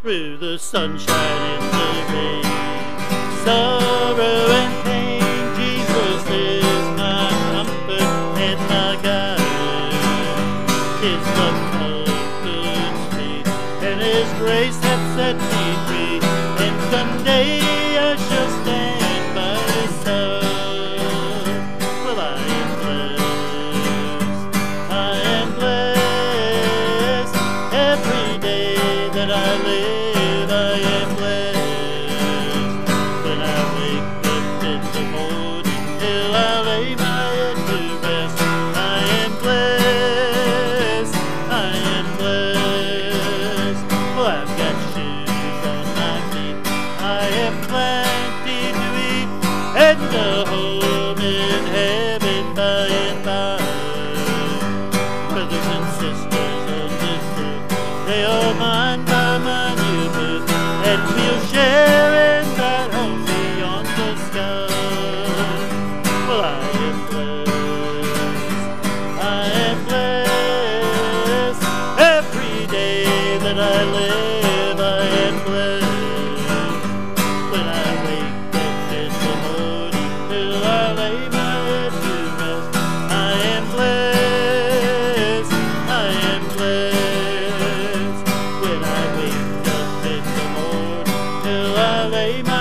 through the sunshine and the rain. Sorrow and pain, Jesus is my comfort and my guide. His love comforts me, and His grace hath set me free. And someday I shall stand by His side. Well, I am blessed, I am blessed. Every day that I live, I am blessed. When I wake up in the morning till I lay my head to rest, I am blessed, I am blessed. Well, I've got shoes on my feet, I have plenty to eat, and a home in heaven by and by. Brothers and sisters of this earth, they are mine by my new birth, and we'll share in that home beyond the sky. Well, I am blessed, I am blessed. Every day that I live, I am blessed. When I wake up in the morning till I lay my head to rest, I am blessed, I am blessed. When I wake up in the morning till I lay my